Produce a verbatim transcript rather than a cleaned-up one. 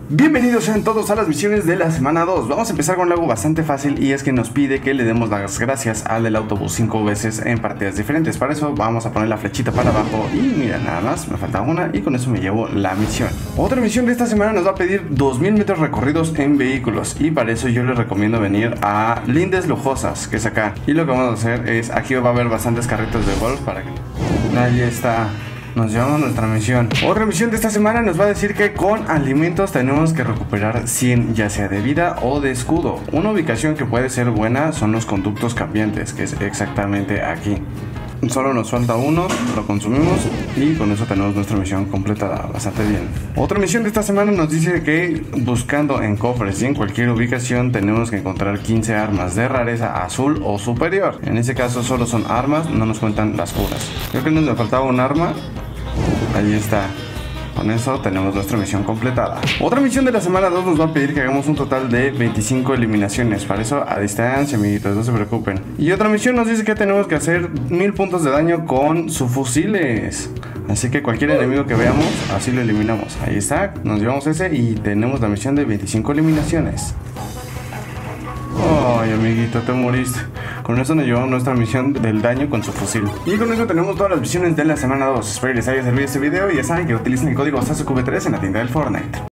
Bienvenidos sean todos a las misiones de la semana dos. Vamos a empezar con algo bastante fácil y es que nos pide que le demos las gracias al del autobús cinco veces en partidas diferentes. Para eso vamos a poner la flechita para abajo y mira, nada más, me falta una y con eso me llevo la misión. Otra misión de esta semana nos va a pedir dos mil metros recorridos en vehículos y para eso yo les recomiendo venir a Lindes Lujosas, que es acá. Y lo que vamos a hacer es, aquí va a haber bastantes carritos de golf para que... Ahí está. Nos llevamos nuestra misión. Otra misión de esta semana nos va a decir que con alimentos tenemos que recuperar cien, ya sea de vida o de escudo. Una ubicación que puede ser buena son los conductos cambiantes, que es exactamente aquí. Solo nos falta uno, lo consumimos y con eso tenemos nuestra misión completada bastante bien. Otra misión de esta semana nos dice que buscando en cofres y en cualquier ubicación tenemos que encontrar quince armas de rareza azul o superior. En este caso solo son armas, no nos cuentan las curas. Creo que nos faltaba un arma. Ahí está. Con eso tenemos nuestra misión completada. Otra misión de la semana dos nos va a pedir que hagamos un total de veinticinco eliminaciones. Para eso a distancia, amiguitos, no se preocupen. Y otra misión nos dice que tenemos que hacer mil puntos de daño con subfusiles. Así que cualquier enemigo que veamos, así lo eliminamos. Ahí está, nos llevamos ese y tenemos la misión de veinticinco eliminaciones. Ay, amiguito, te moriste. Con eso nos llevamos nuestra misión del daño con su fusil. Y con eso tenemos todas las misiones de la semana dos. Espero que les haya servido este video y ya saben que utilicen el código S A S U Q V tres en la tienda del Fortnite.